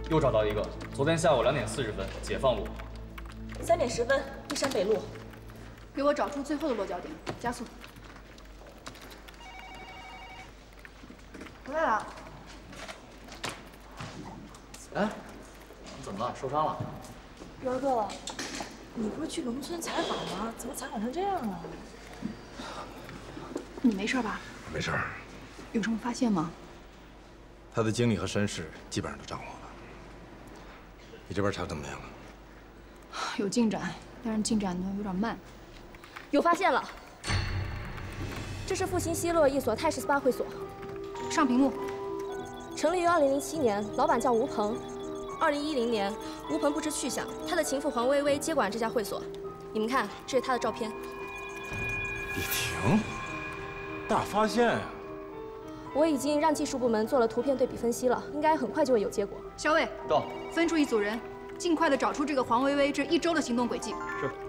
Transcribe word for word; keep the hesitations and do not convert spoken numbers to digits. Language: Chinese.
又找到一个，昨天下午两点四十分，解放路。 三点十分，璧山北路。 给我找出最后的落脚点，加速。回来了。 哎，你怎么了？受伤了？ 元哥，你不是去农村采访吗？怎么采访成这样啊？ 你没事吧？ 没事儿。 有什么发现吗？ 他的经历和身世基本上都掌握了。你这边查怎么样了？ 有进展，但是进展的有点慢。 有发现了，这是复兴西路一所泰式 S P A 会所。 上屏幕。 成立于二零零七年，老板叫吴鹏。二零一零年，吴鹏不知去向，他的情妇黄薇薇接管这家会所。你们看，这是他的照片。 李婷，大发现呀！ 我已经让技术部门做了图片对比分析了，应该很快就会有结果。 小伟， 到， 分出一组人，尽快的找出这个黄薇薇这一周的行动轨迹。 是。